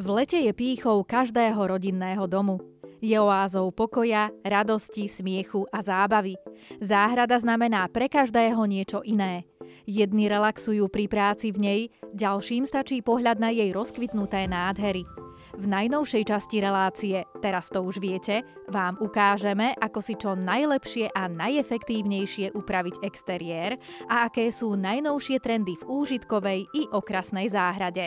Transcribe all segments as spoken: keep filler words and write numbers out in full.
V lete je pýchou každého rodinného domu. Je oázou pokoja, radosti, smiechu a zábavy. Záhrada znamená pre každého niečo iné. Jedni relaxujú pri práci v nej, ďalším stačí pohľad na jej rozkvitnuté nádhery. V najnovšej časti relácie Teraz to už viete vám ukážeme, ako si čo najlepšie a najefektívnejšie upraviť exteriér a aké sú najnovšie trendy v úžitkovej i okrasnej záhrade.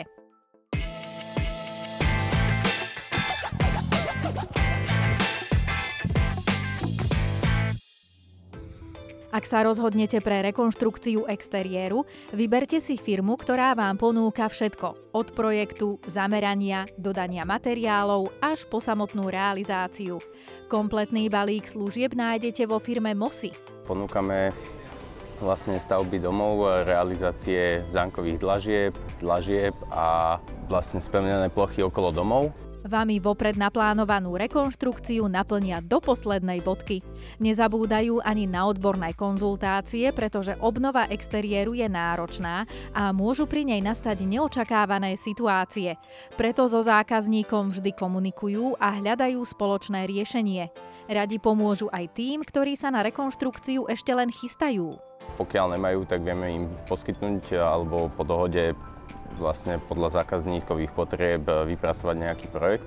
Ak sa rozhodnete pre rekonštrukciu exteriéru, vyberte si firmu, ktorá vám ponúka všetko. Od projektu, zamerania, dodania materiálov až po samotnú realizáciu. Kompletný balík služieb nájdete vo firme Mosi. Ponúkame vlastne stavby domov, realizácie zánkových dlažieb, dlažieb a vlastne spevnené plochy okolo domov. Vami vopred naplánovanú rekonštrukciu naplnia do poslednej bodky. Nezabúdajú ani na odborné konzultácie, pretože obnova exteriéru je náročná a môžu pri nej nastať neočakávané situácie. Preto so zákazníkom vždy komunikujú a hľadajú spoločné riešenie. Radi pomôžu aj tým, ktorí sa na rekonštrukciu ešte len chystajú. Pokiaľ nemajú, tak vieme im poskytnúť alebo po dohode vlastne podľa zákazníkových potrieb vypracovať nejaký projekt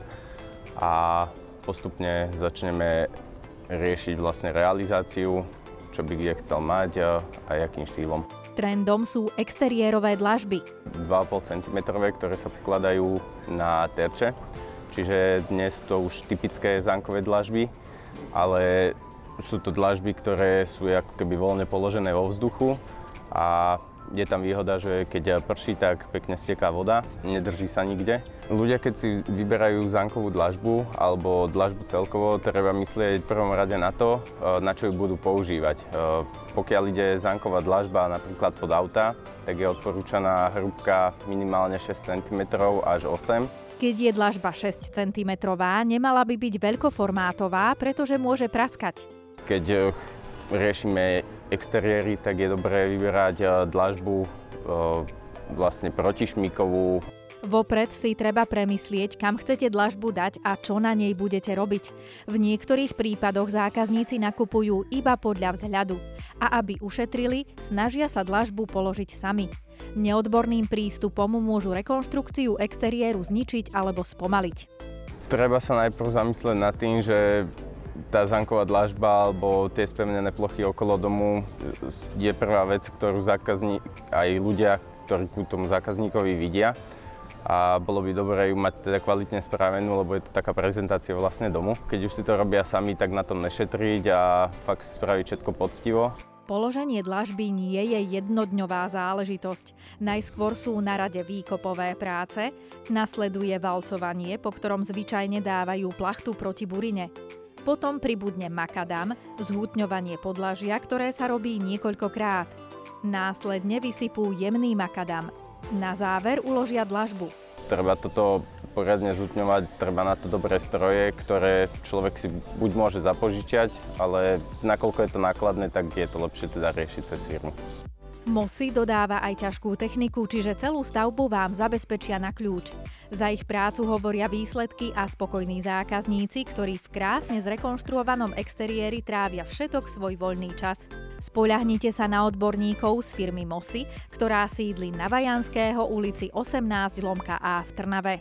a postupne začneme riešiť vlastne realizáciu, čo by kde chcel mať a jakým štýlom. Trendom sú exteriérové dlažby. dva a pol centimetra, ktoré sa pokladajú na terče, čiže dnes to už typické zánkové dlažby, ale sú to dlažby, ktoré sú ako keby voľne položené vo vzduchu a je tam výhoda, že keď prší, tak pekne steká voda, nedrží sa nikde. Ľudia, keď si vyberajú zánkovú dlažbu alebo dlažbu celkovo, treba myslieť v prvom rade na to, na čo ju budú používať. Pokiaľ ide zánková dlažba napríklad pod auta, tak je odporúčaná hrúbka minimálne šesť centimetrov až osem. Keď je dlažba šesť centimetrov, nemala by byť veľkoformátová, pretože môže praskať. Keď riešime exteriéry, tak je dobré vyberať dlažbu vlastne protišmíkovú. Vopred si treba premyslieť, kam chcete dlažbu dať a čo na nej budete robiť. V niektorých prípadoch zákazníci nakupujú iba podľa vzhľadu a aby ušetrili, snažia sa dlažbu položiť sami. Neodborným prístupom môžu rekonštrukciu exteriéru zničiť alebo spomaliť. Treba sa najprv zamyslieť nad tým, že tá zánková dlažba alebo tie spevnené plochy okolo domu je prvá vec, ktorú zákazník, aj ľudia, ktorí ku tomu zákazníkovi vidia. A bolo by dobré ju mať teda kvalitne spravenú, lebo je to taká prezentácia vlastne domu. Keď už si to robia sami, tak na tom nešetriť a fakt si spraviť všetko poctivo. Položenie dlažby nie je jednodňová záležitosť. Najskôr sú na rade výkopové práce, nasleduje valcovanie, po ktorom zvyčajne dávajú plachtu proti burine. Potom pribudne makadam, zhutňovanie podlažia, ktoré sa robí niekoľkokrát. Následne vysypú jemný makadam. Na záver uložia dlažbu. Treba toto poriadne zhutňovať, treba na to dobré stroje, ktoré človek si buď môže zapožičiať, ale nakoľko je to nákladné, tak je to lepšie teda riešiť cez firmu. Mosi dodáva aj ťažkú techniku, čiže celú stavbu vám zabezpečia na kľúč. Za ich prácu hovoria výsledky a spokojní zákazníci, ktorí v krásne zrekonštruovanom exteriéri trávia všetok svoj voľný čas. Spoľahnite sa na odborníkov z firmy Mosi, ktorá sídli na Vajanského ulici osemnásť lomka A v Trnave.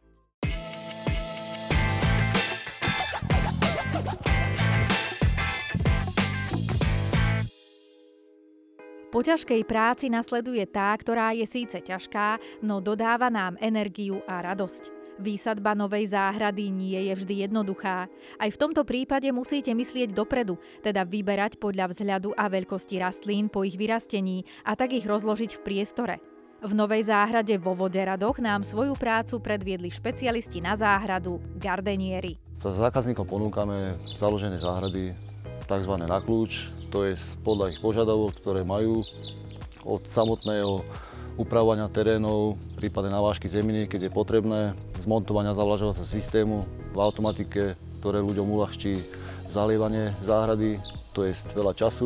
Po ťažkej práci nasleduje tá, ktorá je síce ťažká, no dodáva nám energiu a radosť. Výsadba novej záhrady nie je vždy jednoduchá. Aj v tomto prípade musíte myslieť dopredu, teda vyberať podľa vzhľadu a veľkosti rastlín po ich vyrastení a tak ich rozložiť v priestore. V novej záhrade vo Voderadoch nám svoju prácu predviedli špecialisti na záhradu, gardenieri. Zákazníkom ponúkame založené záhrady tzv. Na kľúč. To je podľa ich požiadavok, ktoré majú od samotného upravovania terénov, prípadne navážky zeminy, keď je potrebné, zmontovania zavlažovacieho systému v automatike, ktoré ľuďom uľahčí zalievanie záhrady, to je veľa času.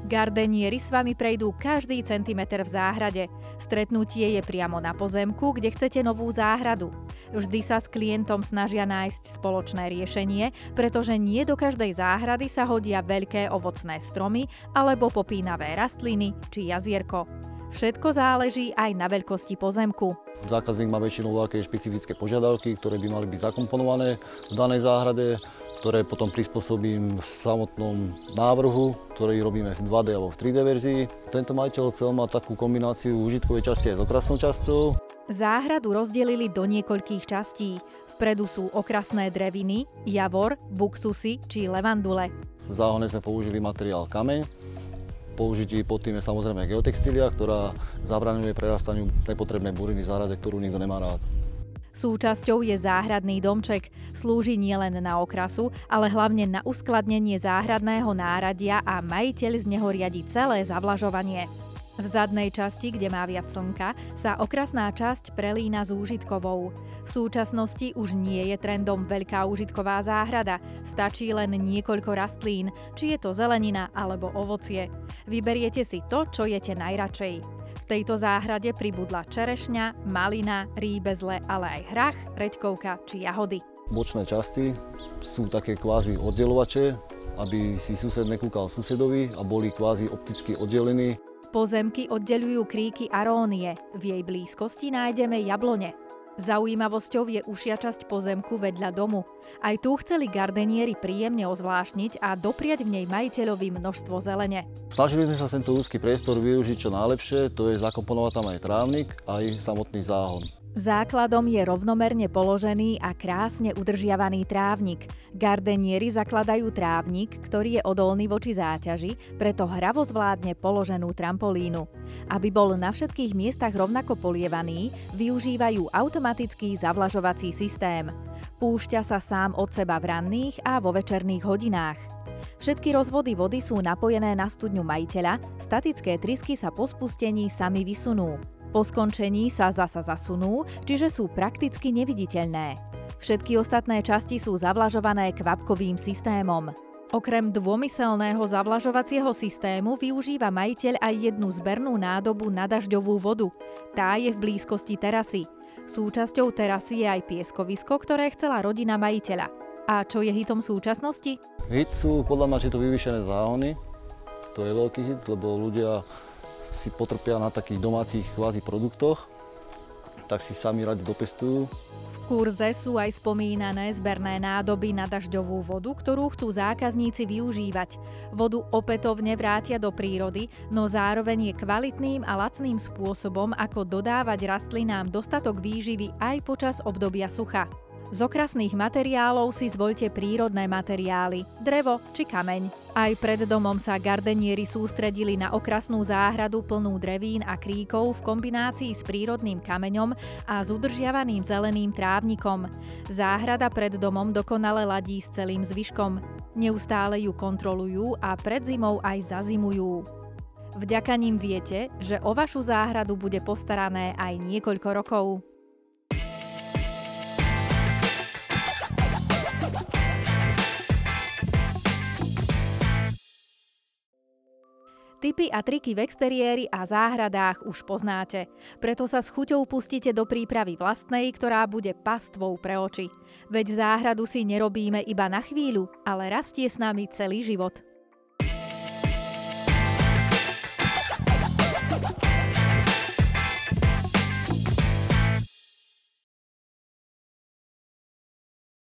Gardenieri s vami prejdú každý centimeter v záhrade. Stretnutie je priamo na pozemku, kde chcete novú záhradu. Vždy sa s klientom snažia nájsť spoločné riešenie, pretože nie do každej záhrady sa hodia veľké ovocné stromy alebo popínavé rastliny či jazierko. Všetko záleží aj na veľkosti pozemku. Zákazník má väčšinou veľké špecifické požiadavky, ktoré by mali byť zakomponované v danej záhrade, ktoré potom prispôsobím v samotnom návrhu, ktorý robíme v dva dé alebo v tri dé verzii. Tento majiteľ chcel mať takú kombináciu užitkovej časti aj s okrasnou časťou. Záhradu rozdelili do niekoľkých častí. Vpredu sú okrasné dreviny, javor, buksusy či levandule. V záhone sme použili materiál kameň. Použití pod tým je samozrejme geotextília, ktorá zabraňuje prerastaniu nepotrebnej buriny v záhrade, ktorú nikto nemá rád. Súčasťou je záhradný domček. Slúži nielen na okrasu, ale hlavne na uskladnenie záhradného náradia a majiteľ z neho riadi celé zavlažovanie. V zadnej časti, kde má viac slnka, sa okrasná časť prelína s úžitkovou. V súčasnosti už nie je trendom veľká úžitková záhrada, stačí len niekoľko rastlín, či je to zelenina alebo ovocie. Vyberiete si to, čo jete najradšej. V tejto záhrade pribudla čerešňa, malina, rýbezle, ale aj hrach, reďkovka či jahody. Bočné časti sú také kvázi oddelovače, aby si sused nekúkal susedovi a boli kvázi opticky oddelení. Pozemky oddeľujú kríky arónie. V jej blízkosti nájdeme jablone. Zaujímavosťou je užšia časť pozemku vedľa domu. Aj tu chceli gardenieri príjemne ozvláštniť a dopriať v nej majiteľovi množstvo zelene. Snažili sme sa tento úzky priestor využiť čo najlepšie, to je zakomponovať tam aj trávnik, aj samotný záhon. Základom je rovnomerne položený a krásne udržiavaný trávnik. Gardenieri zakladajú trávnik, ktorý je odolný voči záťaži, preto hravo zvládne položenú trampolínu. Aby bol na všetkých miestach rovnako polievaný, využívajú automatický zavlažovací systém. Púšťa sa sám od seba v ranných a vo večerných hodinách. Všetky rozvody vody sú napojené na studňu majiteľa, statické trysky sa po spustení sami vysunú. Po skončení sa zasa zasunú, čiže sú prakticky neviditeľné. Všetky ostatné časti sú zavlažované kvapkovým systémom. Okrem dômyselného zavlažovacieho systému využíva majiteľ aj jednu zbernú nádobu na dažďovú vodu. Tá je v blízkosti terasy. Súčasťou terasy je aj pieskovisko, ktoré chcela rodina majiteľa. A čo je hitom súčasnosti? Hit sú podľa mňa tieto vyvýšené záhony. To je veľký hit, lebo ľudia si potrpia na takých domácich kvázi produktoch, tak si sami radi dopestujú. V kurze sú aj spomínané zberné nádoby na dažďovú vodu, ktorú chcú zákazníci využívať. Vodu opätovne vrátia do prírody, no zároveň je kvalitným a lacným spôsobom, ako dodávať rastlinám dostatok výživy aj počas obdobia sucha. Z okrasných materiálov si zvoľte prírodné materiály, drevo či kameň. Aj pred domom sa gardenieri sústredili na okrasnú záhradu plnú drevín a kríkov v kombinácii s prírodným kameňom a s udržiavaným zeleným trávnikom. Záhrada pred domom dokonale ladí s celým zvyškom. Neustále ju kontrolujú a pred zimou aj zazimujú. Vďaka nim viete, že o vašu záhradu bude postarané aj niekoľko rokov. Tipy a triky v exteriéri a záhradách už poznáte. Preto sa s chuťou pustíte do prípravy vlastnej, ktorá bude pastvou pre oči. Veď záhradu si nerobíme iba na chvíľu, ale rastie s nami celý život.